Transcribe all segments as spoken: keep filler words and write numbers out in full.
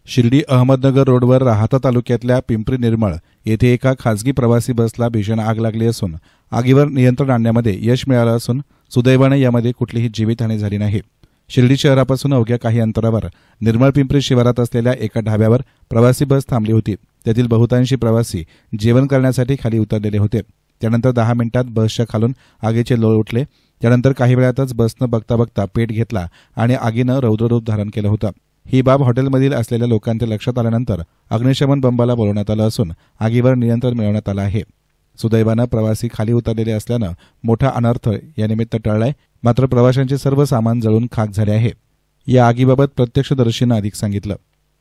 शिर्डी अहमदनगर रोडवर राहाता तालुक्यातल्या पिंपरी निर्मळ येथे एका खासगी प्रवासी बसला भीषण आग लागली असून आगीवर नियंत्रण आणण्यामध्ये यश मिळालं असून सुदैवाने यामध्ये कुठलीही जीवितहानी झाली नाही। शिर्डी शहरापासून अवघ्या काही अंतरावर निर्मळ पिंपरी शिवारात असलेल्या एका ढाब्यावर प्रवासी बस थांबली होती। त्यातील बहुतांशी प्रवासी जेवण करण्यासाठी खाली उतरलेले होते। त्यानंतर दहा मिनिटात बसच्या खालून आगीचे लोळ उठले। त्यानंतर काही वेळातच बसनं बघता बघता पेट घेतला आणि आगीनं रौद्ररूप धारण केलं होतं। ही बाब हॉटेलमधील असलेल्या लोकांच्या लक्षात आल्यानंतर अग्निशमन बंबाला बोलवण्यात आलं असून आगीवर नियंत्रण मिळवण्यात आलं आहे। सुदैवानं प्रवासी खाली उतरलेले असल्यानं मोठा अनर्थ यानिमित्त टळलाय। मात्र प्रवाशांचे सर्व सामान जळून खाक झाले आहे। या आगीबाबत प्रत्यक्षदर्शींना अधिक सांगितलं।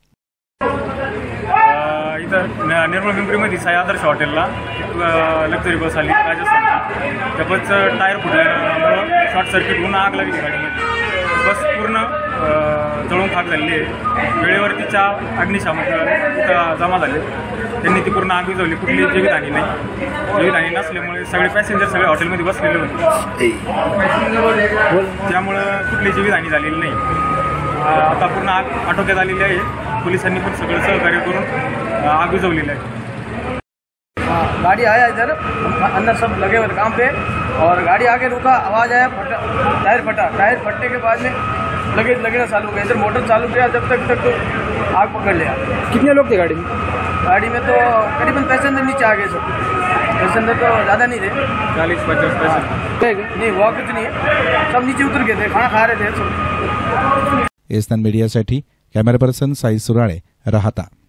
इथं निर्मळ पिंपरीमध्ये साई आदर्श हॉटेलला लक्झरी बस आली राजस्थानची। त्या बसचं टायर फुटल्यामुळं शॉर्ट सर्किट होऊन आग लागली गाडीमध्ये। बस पूर्ण जळून खाक झालेली आहे। वेळेवरती चार अग्निशामक इथं जमा झाले, त्यांनी ती पूर्ण आग विझवली। कुठली जीवितहानी नाही। जीवितहानी नसल्यामुळे सगळे पॅसेंजर सगळे हॉटेलमध्ये बसलेले होते, त्यामुळं कुठली जीवितहानी झालेली नाही। आता पूर्ण आग आटोक्यात आलेली आहे। पोलिसांनी पण सगळं सहकार्य करून आग विझवलेली आहे। गाड़ी आया इधर, अंदर सब लगे हुए काम पे, और गाड़ी आगे रुका, आवाज़ आया, फटा, टायर फटा। टायर फटने के बाद में लगे लगना चालू गया। इधर मोटर चालू किया, जब तक तक तो आग पकड़ लिया। कितने लोग थे गाड़ी में? गाड़ी में तो करीबन पैसेंजर नीचे आ गए सब। पैसेंजर तो ज़्यादा नहीं थे, चालीस पचास पैसेंजर नहीं हुआ कुछ नहीं है। सब नीचे उतर गए थे, खाना खा रहे थे सब। एस्तान मीडियासाठी कॅमेरा पर्सन साई सुराळे, राहाता।